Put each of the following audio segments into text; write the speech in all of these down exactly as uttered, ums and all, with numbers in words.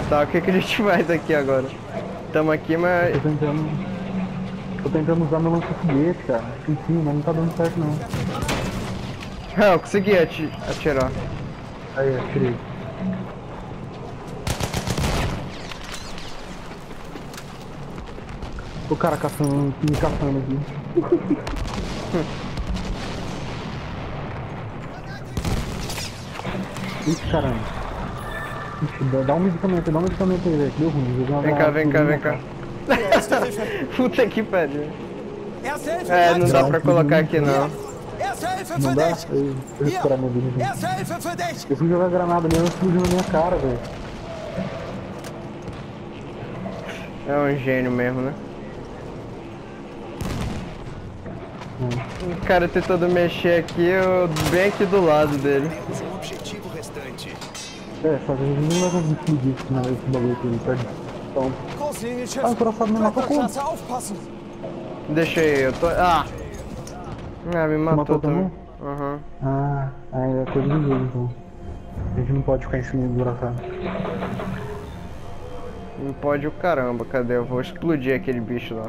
Tá, o que, que a gente faz aqui agora? Tamo aqui, mas... Tô tentando... Tô tentando usar meu lança-foguete, cara. Enfim, mas não tá dando certo não. Ah, eu consegui ati atirar. Aí, atirei. O cara caçando, me caçando aqui. Ixi, caramba. Ixi, dá- dá um medicamento, dá um medicamento aí, velho. Deu ruim. Joguei uma Vem cá, granada vem cá, tudo vem na cá. cara. Puta que pariu. Erste Hilfe, É, não dá Não, pra colocar aqui não. Erste Hilfe Não für dá? dich! Eu, eu recuperar minha vida. Então. Erste Hilfe für dich! Eu fui jogar granada ali, ela explodiu na minha cara, velho. É um gênio mesmo, né? Hum. O cara tentando mexer aqui, eu bem aqui do lado dele. Temos um objetivo restante. É, só que a gente não vai conseguir explodir esse, né, esse bagulho aqui, perde. Então, Großlinienschiff! ah, o coração me matou como? Klasse, aufpassen! Deixa aí, eu tô... Ah! Ah, me matou, matou também. também? Aham. Ah, aí é coisa do jogo, então. A gente não pode ficar em cima do buraco. Não pode o caramba, cadê? Eu vou explodir aquele bicho lá.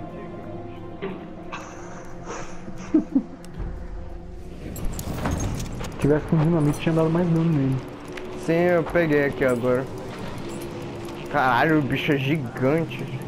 Se tivesse com dinamite tinha dado mais dano nele. Sim, eu peguei aqui agora. Caralho, o bicho é gigante.